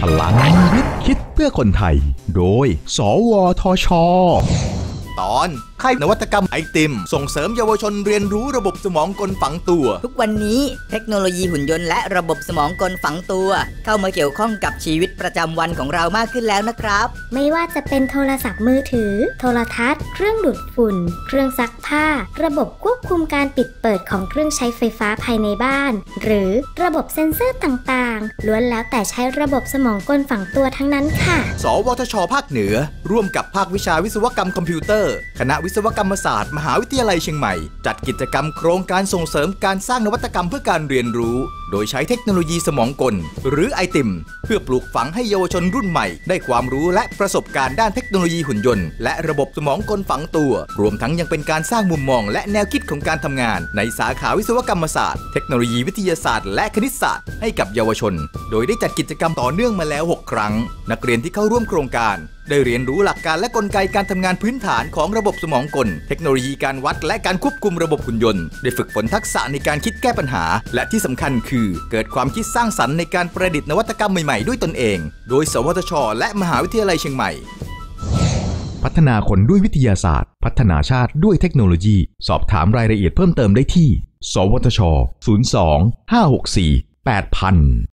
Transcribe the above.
พลังวิทย์คิดเพื่อคนไทยโดยสวทช. ตอนค่ายนวัตกรรมไอติมส่งเสริมเยาวชนเรียนรู้ระบบสมองกลฝังตัวทุกวันนี้เทคโนโลยีหุ่นยนต์และระบบสมองกลฝังตัวเข้ามาเกี่ยวข้องกับชีวิตประจำวันของเรามากขึ้นแล้วนะครับไม่ว่าจะเป็นโทรศัพท์มือถือโทรทัศน์เครื่องดูดฝุ่นเครื่องซักผ้าระบบควบคุมการปิดเปิดของเครื่องใช้ไฟฟ้าภายในบ้านหรือระบบเซ็นเซอร์ต่างๆล้วนแล้วแต่ใช้ระบบสมองกลฝังตัวทั้งนั้นค่ะสวทช.ภาคเหนือร่วมกับภาควิชาวิศวกรรมคอมพิวเตอร์คณะวิศวกรรมศาสตร์มหาวิทยาลัยเชียงใหม่จัดกิจกรรมโครงการส่งเสริมการสร้างนวัตกรรมเพื่อการเรียนรู้โดยใช้เทคโนโลยีสมองกลหรือไอติมเพื่อปลูกฝังให้เยาวชนรุ่นใหม่ได้ความรู้และประสบการณ์ด้านเทคโนโลยีหุ่นยนต์และระบบสมองกลฝังตัวรวมทั้งยังเป็นการสร้างมุมมองและแนวคิดของการทำงานในสาขาวิศวกรรมศาสตร์เทคโนโลยีวิทยาศาสตร์และคณิตศาสตร์ให้กับเยาวชนโดยได้จัดกิจกรรมต่อเนื่องมาแล้ว6ครั้งนักเรียนที่เข้าร่วมโครงการได้เรียนรู้หลักการและกลไกการทำงานพื้นฐานของระบบสมองกลเทคโนโลยีการวัดและการควบคุมระบบหุ่นยนต์ได้ฝึกฝนทักษะในการคิดแก้ปัญหาและที่สำคัญคือเกิดความคิดสร้างสรรค์ในการประดิษฐ์นวัตกรรมใหม่ๆด้วยตนเองโดยสวทช.และมหาวิทยาลัยเชียงใหม่พัฒนาคนด้วยวิทยาศาสตร์พัฒนาชาติด้วยเทคโนโลยีสอบถามรายละเอียดเพิ่มเติมได้ที่สวทช. 02 564 8000